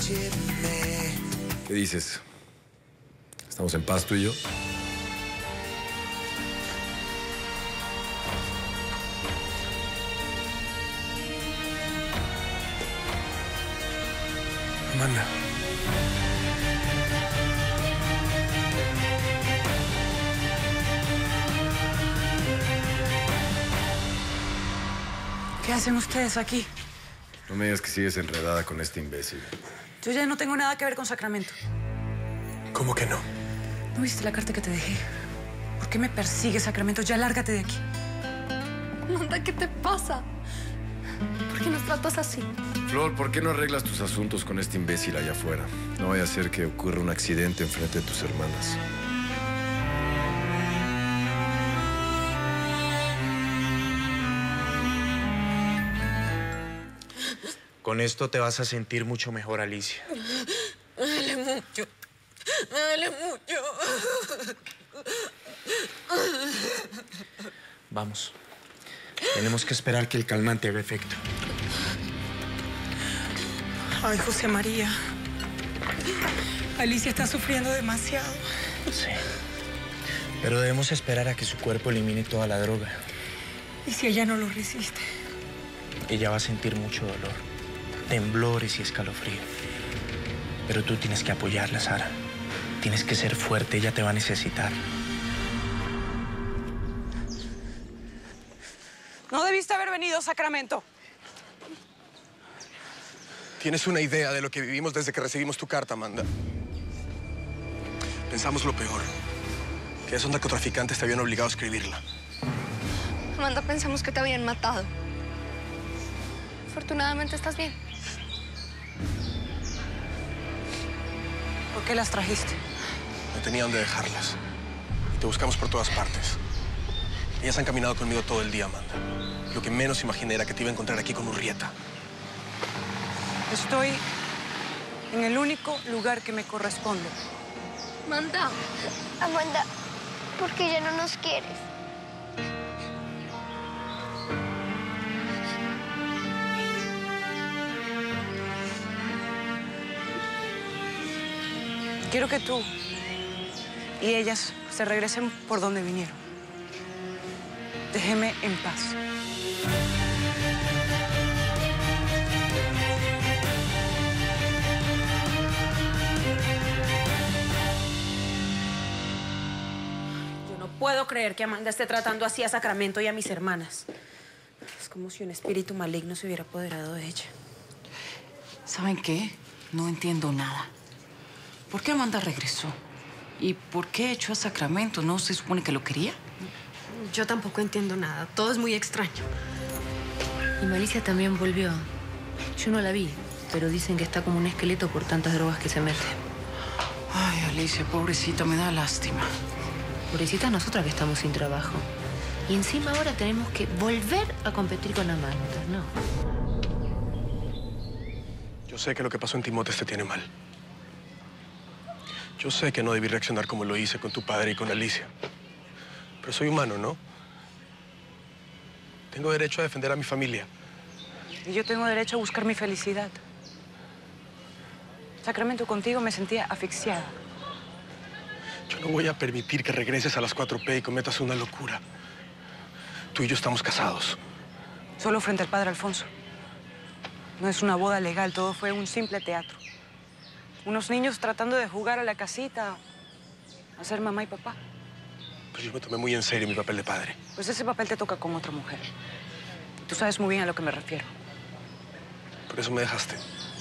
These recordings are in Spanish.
¿Qué dices? ¿Estamos en paz tú y yo? Amanda. ¿Qué hacen ustedes aquí? No me digas que sigues enredada con este imbécil. Yo ya no tengo nada que ver con Sacramento. ¿Cómo que no? ¿No viste la carta que te dejé? ¿Por qué me persigues, Sacramento? Ya lárgate de aquí. Amanda, ¿qué te pasa? ¿Por qué nos tratas así? Flor, ¿por qué no arreglas tus asuntos con este imbécil allá afuera? No vaya a ser que ocurra un accidente enfrente de tus hermanas. Con esto te vas a sentir mucho mejor, Alicia. Me duele mucho. Me duele mucho. Vamos. Tenemos que esperar que el calmante haga efecto. Ay, José María. Alicia está sufriendo demasiado. Sí. Pero debemos esperar a que su cuerpo elimine toda la droga. ¿Y si ella no lo resiste? Ella va a sentir mucho dolor, temblores y escalofrío. Pero tú tienes que apoyarla, Sara. Tienes que ser fuerte, ella te va a necesitar. No debiste haber venido, Sacramento. ¿Tienes una idea de lo que vivimos desde que recibimos tu carta, Amanda? Pensamos lo peor. Que esos narcotraficantes te habían obligado a escribirla. Amanda, pensamos que te habían matado. Afortunadamente estás bien. ¿Por qué las trajiste? No tenía dónde dejarlas. Y te buscamos por todas partes. Ellas han caminado conmigo todo el día, Amanda. Lo que menos imaginé era que te iba a encontrar aquí con Urrieta. Estoy en el único lugar que me corresponde. Amanda. Amanda, ¿por qué ya no nos quieres? Quiero que tú y ellas se regresen por donde vinieron. Déjeme en paz. Yo no puedo creer que Amanda esté tratando así a Sacramento y a mis hermanas. Es como si un espíritu maligno se hubiera apoderado de ella. ¿Saben qué? No entiendo nada. ¿Por qué Amanda regresó? ¿Y por qué echó a Sacramento? ¿No se supone que lo quería? Yo tampoco entiendo nada. Todo es muy extraño. Y Malicia también volvió. Yo no la vi, pero dicen que está como un esqueleto por tantas drogas que se mete. Ay, Alicia, pobrecita, me da lástima. Pobrecita nosotras que estamos sin trabajo. Y encima ahora tenemos que volver a competir con Amanda, ¿no? Yo sé que lo que pasó en Timotes te tiene mal. Yo sé que no debí reaccionar como lo hice con tu padre y con Alicia. Pero soy humano, ¿no? Tengo derecho a defender a mi familia. Y yo tengo derecho a buscar mi felicidad. Sacramento, contigo me sentía asfixiada. Yo no voy a permitir que regreses a las 4P y cometas una locura. Tú y yo estamos casados. Solo frente al padre Alfonso. No es una boda legal, todo fue un simple teatro. Unos niños tratando de jugar a la casita, a ser mamá y papá. Pues yo me tomé muy en serio mi papel de padre. Pues ese papel te toca con otra mujer. Tú sabes muy bien a lo que me refiero. Por eso me dejaste.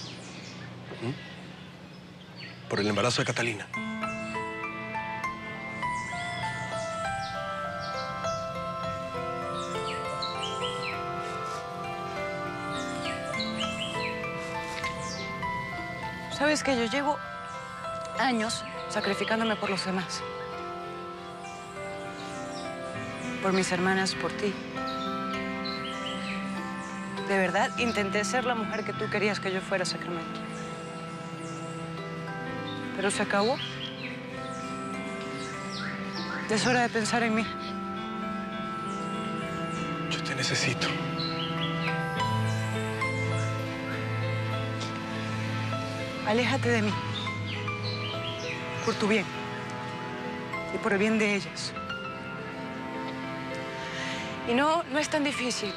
Por el embarazo de Catalina. ¿Sabes qué? Yo llevo años sacrificándome por los demás. Por mis hermanas, por ti. De verdad, intenté ser la mujer que tú querías que yo fuera, Sacramento. Pero se acabó. Es hora de pensar en mí. Yo te necesito. Aléjate de mí. Por tu bien. Y por el bien de ellas. Y no es tan difícil.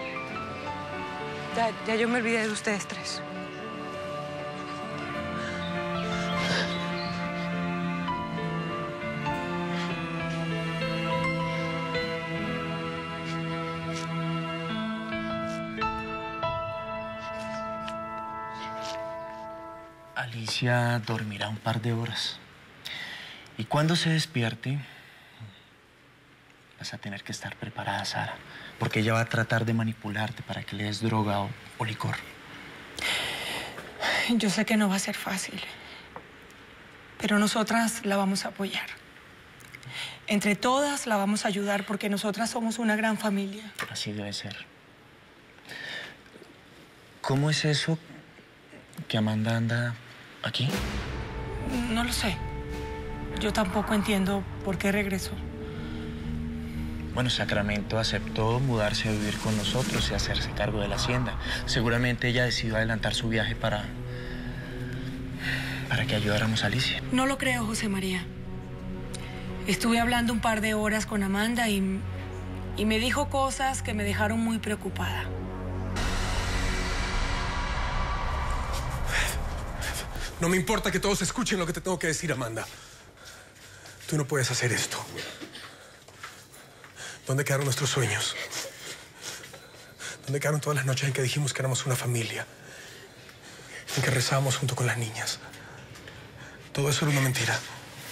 Ya yo me olvidé de ustedes tres. Alicia dormirá un par de horas. Y cuando se despierte, vas a tener que estar preparada, Sara. Porque ella va a tratar de manipularte para que le des droga o licor. Yo sé que no va a ser fácil. Pero nosotras la vamos a apoyar. Entre todas la vamos a ayudar porque nosotras somos una gran familia. Así debe ser. ¿Cómo es eso que Amanda anda aquí? No lo sé. Yo tampoco entiendo por qué regresó. Bueno, Sacramento aceptó mudarse a vivir con nosotros y hacerse cargo de la hacienda. Seguramente ella decidió adelantar su viaje para que ayudáramos a Alicia. No lo creo, José María. Estuve hablando un par de horas con Amanda y me dijo cosas que me dejaron muy preocupada. No me importa que todos escuchen lo que te tengo que decir, Amanda. Tú no puedes hacer esto. ¿Dónde quedaron nuestros sueños? ¿Dónde quedaron todas las noches en que dijimos que éramos una familia? En que rezábamos junto con las niñas. Todo eso era una mentira.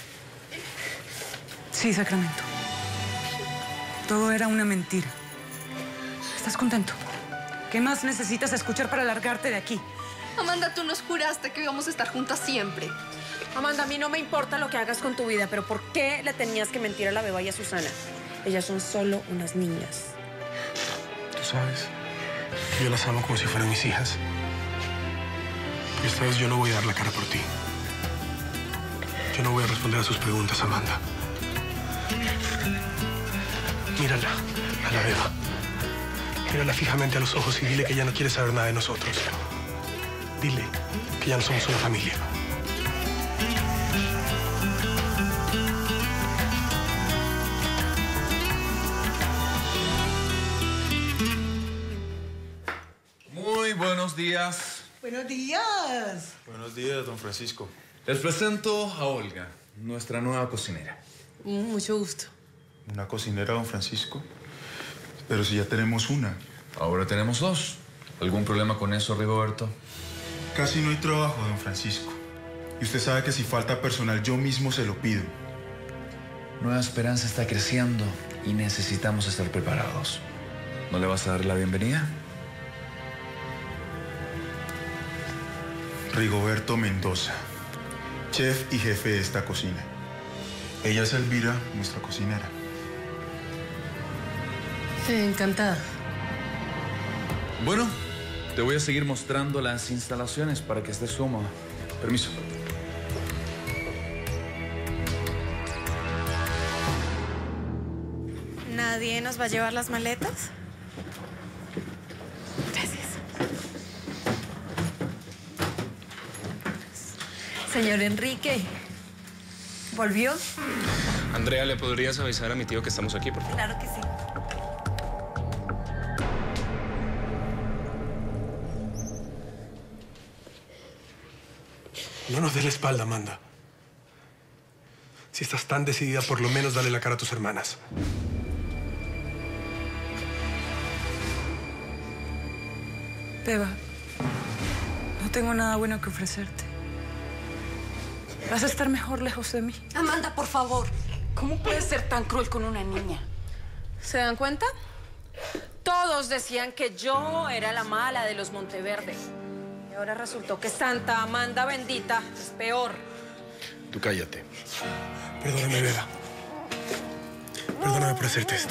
Sí, Sacramento. Todo era una mentira. ¿Estás contento? ¿Qué más necesitas escuchar para largarte de aquí? Amanda, tú nos juraste que íbamos a estar juntas siempre. Amanda, a mí no me importa lo que hagas con tu vida, pero ¿por qué le tenías que mentir a la beba y a Susana? Ellas son solo unas niñas. Tú sabes que yo las amo como si fueran mis hijas. Y esta vez yo no voy a dar la cara por ti. Yo no voy a responder a sus preguntas, Amanda. Mírala, a la beba. Mírala fijamente a los ojos y dile que ya no quiere saber nada de nosotros. Dile que ya no somos una familia. Muy buenos días. Buenos días. Buenos días, don Francisco. Les presento a Olga, nuestra nueva cocinera. Mucho gusto. ¿Una cocinera, don Francisco? Pero si ya tenemos una. Ahora tenemos dos. ¿Algún problema con eso, Rigoberto? Casi no hay trabajo, don Francisco. Y usted sabe que si falta personal, yo mismo se lo pido. Nueva Esperanza está creciendo y necesitamos estar preparados. ¿No le vas a dar la bienvenida? Rigoberto Mendoza, chef y jefe de esta cocina. Ella es Elvira, nuestra cocinera. Encantada. Bueno, te voy a seguir mostrando las instalaciones para que estés cómoda. Permiso. ¿Nadie nos va a llevar las maletas? Gracias. Señor Enrique, ¿volvió? Andrea, ¿le podrías avisar a mi tío que estamos aquí, por favor? Claro que sí. No nos des la espalda, Amanda. Si estás tan decidida, por lo menos dale la cara a tus hermanas. Beba, no tengo nada bueno que ofrecerte. Vas a estar mejor lejos de mí. Amanda, por favor. ¿Cómo puedes ser tan cruel con una niña? ¿Se dan cuenta? Todos decían que yo era la mala de los Monteverde. Y ahora resultó que Santa Amanda bendita es peor. Tú cállate. Perdóname, Beba. Perdóname por hacerte esto.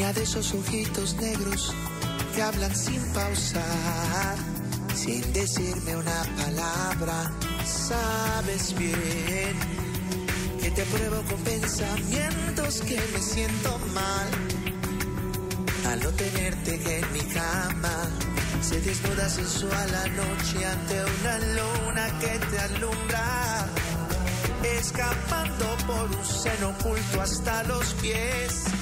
Niña de esos ojitos negros que hablan sin pausar, sin decirme una palabra. Sabes bien que te pruebo con pensamientos, que me siento mal al no tenerte en mi cama. Se desnuda sensual la noche ante una luna que te alumbra, escapando por un seno oculto hasta los pies.